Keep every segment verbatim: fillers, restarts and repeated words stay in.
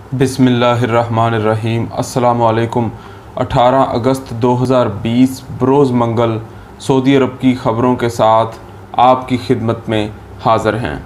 बिस्मिल्लाहिर्रहमानिर्रहीम। अस्सलामुअलैकुम। अठारह अगस्त दो हज़ार बीस बरोज़ मंगल सऊदी अरब की ख़बरों के साथ आपकी खिदमत में हाज़िर हैं।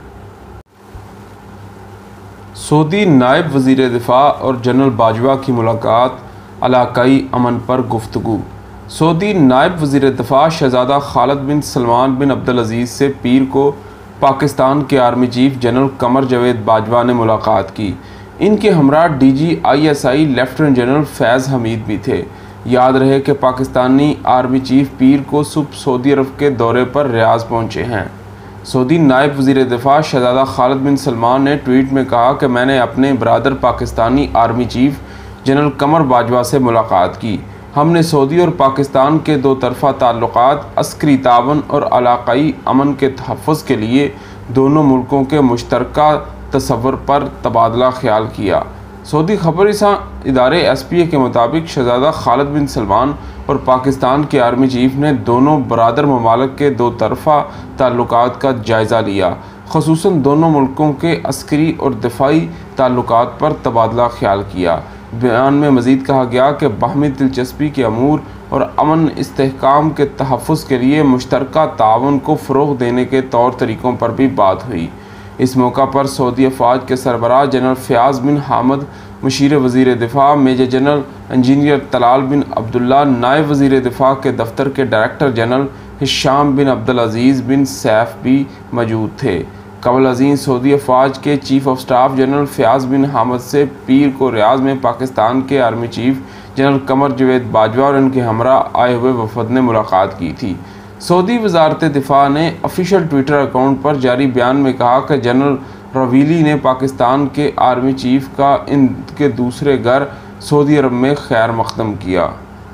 सऊदी नायब वज़ीर दिफ़ा और जनरल बाजवा की मुलाकात, इलाक़ाई अमन पर गुफ्तगू। सऊदी नायब वज़ीर दिफ़ा शहज़ादा खालिद बिन सलमान बिन अब्दुल अज़ीज़ से पीर को पाकिस्तान के army chief general Qamar Javed Bajwa ने मुलाकात की। इनके हमरा D G I S I lieutenant general Faiz Hameed भी थे। याद रहे कि पाकिस्तानी आर्मी चीफ पीर को सुबह सऊदी अरब के दौरे पर रियाज पहुँचे हैं। सऊदी नायब वज़ीर दिफ़ा शहज़ादा खालिद बिन सलमान ने ट्वीट में कहा कि मैंने अपने बरादर Pakistani army chief general Qamar Bajwa से मुलाकात की। हमने सऊदी और पाकिस्तान के दो तरफ़ा ताल्लुक़ात, अस्करी तावन और इलाक़ाई अमन के तहफ़्फ़ुज़ के लिए दोनों मुल्कों के मुश्तरका तसव्वुर पर तबादला ख्याल किया। सऊदी खबरसां इदारे एस पी ए के मुताबिक शहज़ादा खालिद बिन सलमान और पाकिस्तान के आर्मी चीफ ने दोनों बरादर ममालिक के दो तरफ़ा ताल्लुक़ात का जायज़ा लिया, ख़ुसूसन दोनों मुल्कों के अस्करी और दिफ़ाई ताल्लुक़ात पर तबादला ख्याल किया। बयान में मज़ीद कहा गया कि बाहमी दिलचस्पी के अमूर और अमन इस्तेहकाम के तहफ़्फ़ुज़ के लिए मुश्तरका ताउन को फ़रोग़ देने के तौर तरीक़ों पर भी बात हुई। इस मौका पर सऊदी अफ़वाज के सरबराह जनरल फ़याज़ बिन हामद, मुशीर वज़ीर दिफ़ा major general engineer Talal bin Abdullah, नायब वज़ीर दिफ़ा के दफ्तर के director general Hisham bin Abdul Aziz bin Saif भी मौजूद थे। कबल अज़ीं सऊदी अफ़वाज के chief of staff general Fayyaz bin Hamad से पीर को रियाज में पाकिस्तान के army chief general Qamar Javed Bajwa और उनके हमरा आए हुए वफद ने मुलाकात की थी। सऊदी वज़ारत दिफ़ा ने ऑफिशियल ट्विटर अकाउंट पर जारी बयान में कहा कि जनरल रवीली ने पाकिस्तान के आर्मी चीफ का इनके दूसरे घर सऊदी अरब में खैर मक़दम किया।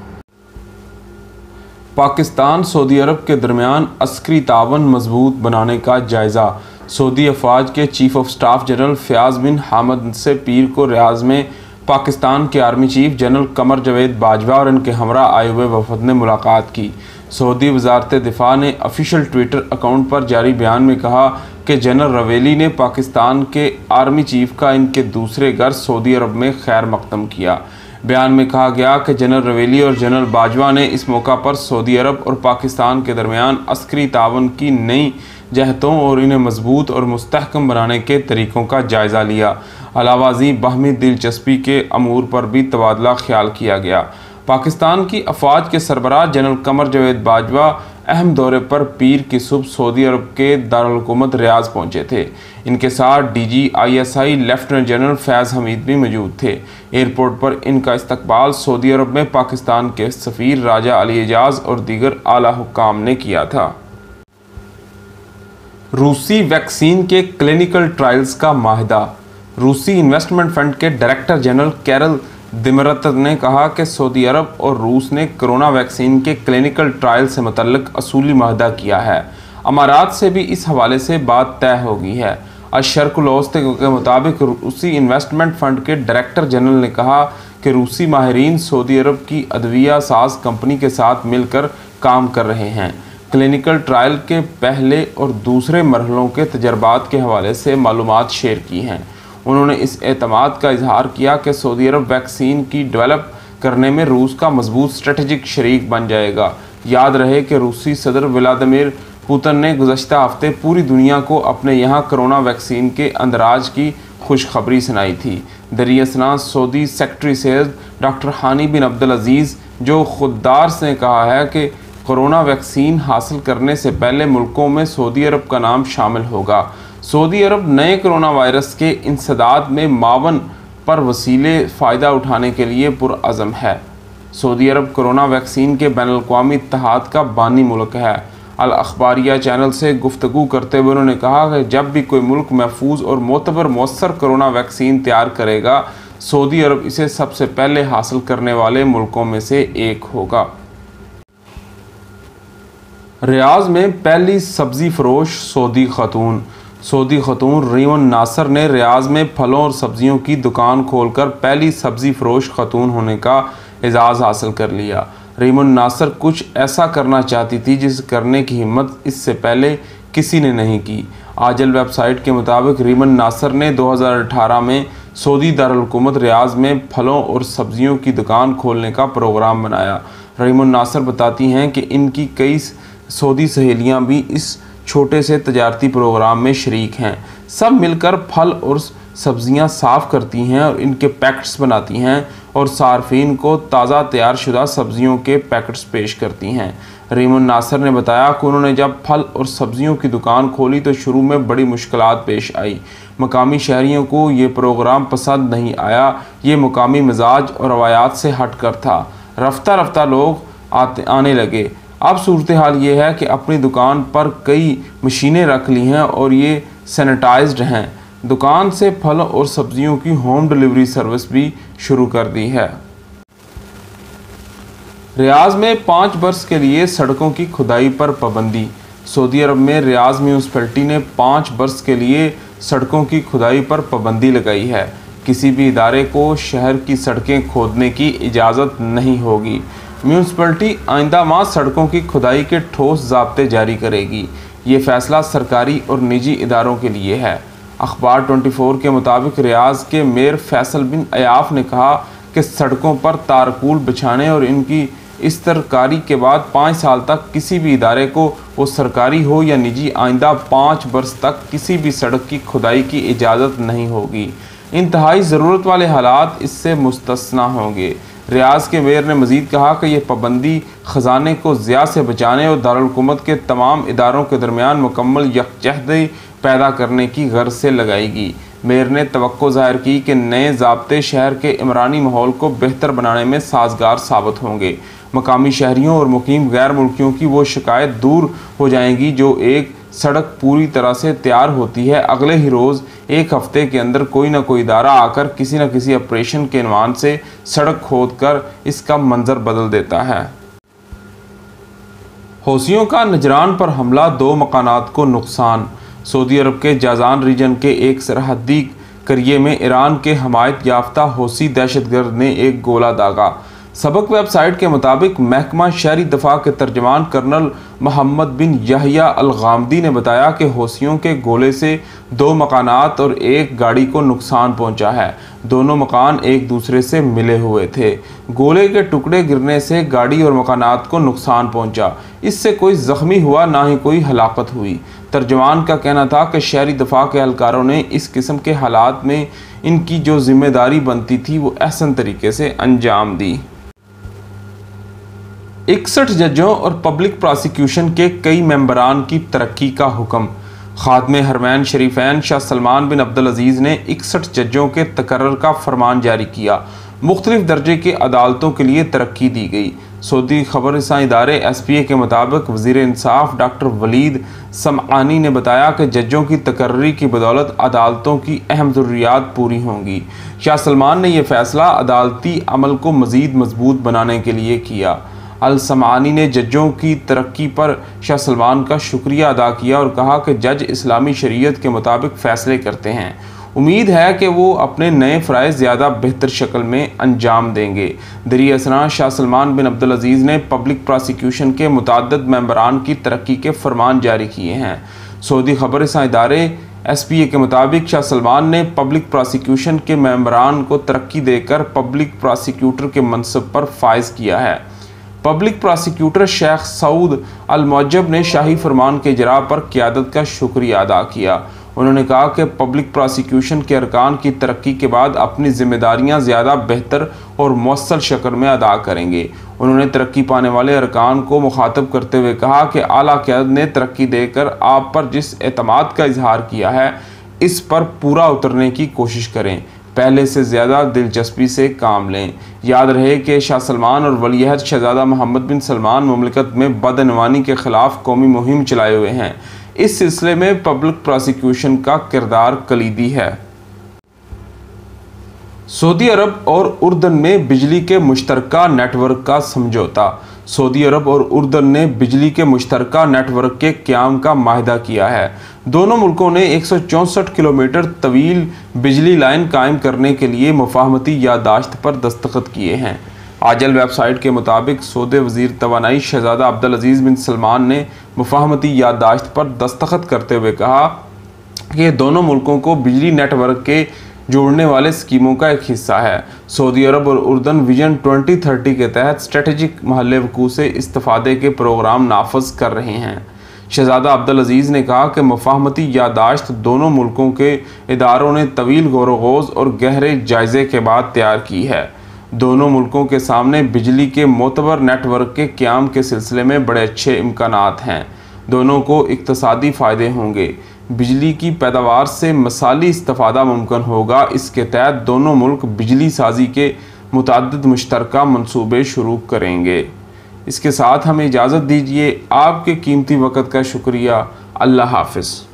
पाकिस्तान सऊदी अरब के दरमियान अस्करी तावन मजबूत बनाने का जायज़ा। सऊदी अफ़वाज के chief of staff general Fayyaz bin Hamad से पीर को रियाज में पाकिस्तान के army chief general Qamar Javed Bajwa और उनके हमरा आए हुए वफद ने मुलाकात की। सऊदी वज़ारत दिफ़ा ने ऑफिशियल ट्विटर अकाउंट पर जारी बयान में कहा कि जनरल रवेली ने पाकिस्तान के आर्मी चीफ का इनके दूसरे घर सऊदी अरब में खैर मक़दम किया। बयान में कहा गया कि जनरल रवेली और जनरल बाजवा ने इस मौका पर सऊदी अरब और पाकिस्तान के दरमियान अस्करी तावन की नई जहतों और इन्हें मजबूत और मुस्तहकम बनाने के तरीक़ों का जायज़ा लिया। अलावाज़ी बाहमी दिलचस्पी के अमूर पर भी तबादला ख्याल किया गया। पाकिस्तान की अफ़वाज के सरबराह जनरल कमर जावेद बाजवा अहम दौरे पर पीर की सुबह सऊदी अरब के दारुल हुकूमत रियाज पहुँचे थे। इनके साथ D G I S I lieutenant general Faiz Hameed भी मौजूद थे। एयरपोर्ट पर इनका इस्तकबाल सऊदी अरब में पाकिस्तान के सफ़ीर राजा अली एजाज़ और दीगर आला हुक्काम ने किया था। रूसी वैक्सीन के क्लिनिकल ट्रायल्स का माहिदा। रूसी इन्वेस्टमेंट फ़ंड के डायरेक्टर जनरल कैरल दिमरत ने कहा कि सऊदी अरब और रूस ने कोरोना वैक्सीन के क्लिनिकल ट्रायल से मुतल्लिक़ असूली माहिदा किया है। अमारात से भी इस हवाले से बात तय हो गई है। अशर्क़ुल औसत के मुताबिक रूसी इन्वेस्टमेंट फ़ंड के डायरेक्टर जनरल ने कहा कि रूसी माहिरीन सऊदी अरब की अदविया साज कंपनी के साथ मिलकर काम कर रहे हैं। क्लिनिकल ट्रायल के पहले और दूसरे मरहलों के तजर्बात के हवाले से मालूमात शेयर की हैं। उन्होंने इस एतमाद का इजहार किया कि सऊदी अरब वैक्सीन की डेवलप करने में रूस का मजबूत स्ट्रेटजिक शरीक बन जाएगा। याद रहे कि रूसी सदर व्लादिमीर पुतिन ने गुज़श्ता हफ्ते पूरी दुनिया को अपने यहाँ कोरोना वैक्सीन के अंदराज की खुशखबरी सुनाई थी। दरियासना सऊदी सेक्रेटरी सेहत doctor Hani bin Abdul Aziz जो खुददार से कहा है कि कोरोना वैक्सीन हासिल करने से पहले मुल्कों में सऊदी अरब का नाम शामिल होगा। सऊदी अरब नए कोरोना वायरस के इंसदाद में मावन पर वसीले फ़ायदा उठाने के लिए पुरअज़म है। सऊदी अरब कोरोना वैक्सीन के बैनुल-अक़वामी इत्तेहाद का बानी मुल्क है। अल अखबारिया चैनल से गुफ्तगू करते हुए उन्होंने कहा कि जब भी कोई मुल्क महफूज और मोतबर मौसर कोरोना वैक्सीन तैयार करेगा, सऊदी अरब इसे सबसे पहले हासिल करने वाले मुल्कों में से एक होगा। रियाज में पहली सब्ज़ी फरोश सऊदी खातून। सऊदी खातून रीमन नासर ने रियाज में फलों और सब्जियों की दुकान खोलकर पहली सब्ज़ी फरोश खातून होने का एजाज़ हासिल कर लिया। रीमन नासर कुछ ऐसा करना चाहती थी जिसे करने की हिम्मत इससे पहले किसी ने नहीं की। आजल वेबसाइट के मुताबिक रीमन नासर ने दो हज़ार अठारह में सऊदी दारुल-हुकूमत रियाज में फलों और सब्जियों की दुकान खोलने का प्रोग्राम बनाया। रहीमुन नासर बताती हैं कि इनकी कई सऊदी सहेलियां भी इस छोटे से तजारती प्रोग्राम में शरीक हैं। सब मिलकर फल और सब्जियां साफ़ करती हैं और इनके पैकेट्स बनाती हैं और सार्फिन को ताज़ा तैयार शुदा सब्जियों के पैकेट्स पेश करती हैं। रहीमुन नासर ने बताया कि उन्होंने जब फल और सब्जियों की दुकान खोली तो शुरू में बड़ी मुश्किलात पेश आई। मकामी शहरियों को ये प्रोग्राम पसंद नहीं आया। ये मुकामी मिजाज और रवायात से हट कर था। रफ्ता रफ्ता लोग आते आने लगे। अब सूरत हाल ये है कि अपनी दुकान पर कई मशीनें रख ली हैं और ये सैनिटाइज्ड हैं। दुकान से फल और सब्जियों की होम डिलीवरी सर्विस भी शुरू कर दी है। रियाज में पाँच बरस के लिए सड़कों की खुदाई पर पाबंदी। सऊदी अरब में रियाज म्यूनसिपैलिटी ने पाँच बरस के लिए सड़कों की खुदाई पर पाबंदी लगाई है। किसी भी इदारे को शहर की सड़कें खोदने की इजाज़त नहीं होगी। म्यूनसिपैलिटी आइंदा माह सड़कों की खुदाई के ठोस ज़ाब्ते जारी करेगी। ये फ़ैसला सरकारी और निजी इदारों के लिए है। अखबार चौबीस के मुताबिक रियाज के मेयर फैसल बिन अयाफ ने कहा कि सड़कों पर तारकूल बिछाने और इनकी इस्तरकारी के बाद पाँच साल तक किसी भी इदारे को, वो सरकारी हो या निजी, आइंदा पाँच बरस तक किसी भी सड़क की खुदाई की इजाज़त नहीं होगी। इंतहाई ज़रूरत वाले हालात इससे मुस्तस्ना होंगे। रियाज के मेयर ने मज़ीद कहा कि यह पाबंदी ख़जाने को ज़िया से बचाने और दारुल-हुकूमत के तमाम इदारों के दरमियान मुकम्मल यकजहती पैदा करने की गर्ज से लगाएगी। मेयर ने तवक्को ज़ाहिर की कि नए ज़ाब्ते शहर के इमरानी माहौल को बेहतर बनाने में साजगार साबित होंगे। मकामी शहरियों और मुकीम गैर मुल्कियों की वो शिकायत दूर हो जाएंगी जो एक सड़क पूरी तरह से तैयार होती है, अगले ही रोज़ एक हफ्ते के अंदर कोई ना कोई इदारा आकर किसी न किसी ऑपरेशन के इन्वान से सड़क खोद कर इसका मंजर बदल देता है। हौसियों का नजरान पर हमला, दो मकानात को नुकसान। सऊदी अरब के जाजान रीजन के एक सरहदी करिए में ईरान के हमायत याफ्ता हौसी दहशतगर्द ने एक गोला दागा। सबक वेबसाइट के मुताबिक महकमा शहरी दफा के तर्जमान कर्नल मोहम्मद बिन यहया अल गामदी ने बताया कि हौसियों के गोले से दो मकानात और एक गाड़ी को नुकसान पहुंचा है। दोनों मकान एक दूसरे से मिले हुए थे। गोले के टुकड़े गिरने से गाड़ी और मकानात को नुकसान पहुंचा। इससे कोई ज़ख्मी हुआ, ना ही कोई हलाकत हुई। तर्जमान का कहना था कि शहरी दफा के एहलकारों ने इस किस्म के हालात में इनकी जो जिम्मेदारी बनती थी वो अहसन तरीके से अंजाम दी। इकसठ जजों और पब्लिक प्रोसिक्यूशन के कई मेंबरान की तरक्की का हुक्म। खादमे हरमैन शरीफैन शाह सलमान बिन अब्दुल अजीज़ ने इकसठ जजों के तकर्रर का फरमान जारी किया। मुख्तलिफ दर्जे की अदालतों के लिए तरक्की दी गई। सऊदी खबर रसां इदारे एस पी ए के मुताबिक वज़ीर इंसाफ डॉक्टर वलीद समआनी ने बताया कि जजों की तकर्री की बदौलत अदालतों की अहम ज़रूरियात पूरी होंगी। शाह सलमान ने यह फ़ैसला अदालती अमल को मज़ीद मजबूत बनाने के लिए किया। अल समानी ने जजों की तरक्की पर शाह सलमान का शुक्रिया अदा किया और कहा कि जज इस्लामी शरीयत के मुताबिक फ़ैसले करते हैं। उम्मीद है कि वो अपने नए फ़राइज़ ज़्यादा बेहतर शक्ल में अंजाम देंगे। दरी असना शाह सलमान बिन अब्दुल अजीज़ ने पब्लिक प्रोसिक्यूशन के मुतअद्दिद मेंबरान की तरक्की के फरमान जारी किए हैं। सऊदी खबर रसां इदारे एस पी ए के मुताबिक शाह सलमान ने पब्लिक प्रोसिक्यूशन के मेंबरान को तरक्की देकर पब्लिक प्रोसिक्यूटर के मनसब पर फायज किया है। Public prosecutor Sheikh Saud Al Mojeb ने शाही फरमान के इजरा पर क़यादत का शुक्रिया अदा किया। उन्होंने कहा कि पब्लिक प्रोसिक्यूशन के अरकान की तरक्की के बाद अपनी जिम्मेदारियां ज़्यादा बेहतर और मौसल शक्ल में अदा करेंगे। उन्होंने तरक्की पाने वाले अरकान को मुखातब करते हुए कहा कि आला क़यादत ने तरक्की देकर आप पर जिस एतमाद का इजहार किया है, इस पर पूरा उतरने की कोशिश करें। पहले से ज़्यादा दिलचस्पी से काम लें। याद रहे कि शाह सलमान और वलीअहद शहजादा मोहम्मद बिन सलमान मुमलिकत में बदअनवानी के ख़िलाफ़ कौमी मुहिम चलाए हुए हैं। इस सिलसिले में पब्लिक प्रोसिक्यूशन का किरदार कलीदी है। सऊदी अरब और उर्दन में बिजली के मुश्तरका नेटवर्क का समझौता। सऊदी अरब और उर्दन ने बिजली के मुश्तरका नेटवर्क के क़याम का माहिदा किया है। दोनों मुल्कों ने एक सौ चौंसठ किलोमीटर तवील बिजली लाइन कायम करने के लिए मुफाहमती याददाश्त पर दस्तखत किए हैं। आजल वेबसाइट के मुताबिक सऊदी वज़ीर तवानाई शहजादा अब्दुल अजीज़ बिन सलमान ने मुफाहमती याददाश्त पर दस्तखत करते हुए कहा कि दोनों मुल्कों को बिजली नेटवर्क के जोड़ने वाले स्कीमों का एक हिस्सा है। सऊदी अरब और उर्दन विजन ट्वेंटी थर्टी के तहत स्ट्रेटेजिक महल वकूअ से इस्तिफादे के प्रोग्राम नाफज कर रहे हैं। शहजादा अब्दुल अजीज़ ने कहा कि मुफाहमती यादाश्त दोनों मुल्कों के इदारों ने तवील गौर-व-ग़ौज़ और गहरे जायज़े के बाद तैयार की है। दोनों मुल्कों के सामने बिजली के मोतबर नेटवर्क के क़याम के सिलसिले में बड़े अच्छे इम्कानात हैं। दोनों को इक़्तिसादी फ़ायदे होंगे। बिजली की पैदावार से मसाली इस्तिफ़ादा मुमकिन होगा। इसके तहत दोनों मुल्क बिजली साजी के मुतअद्दिद मुश्तरका मंसूबे शुरू करेंगे। इसके साथ हमें इजाज़त दीजिए। आपके कीमती वक़्त का शुक्रिया। अल्लाह हाफ़िज़।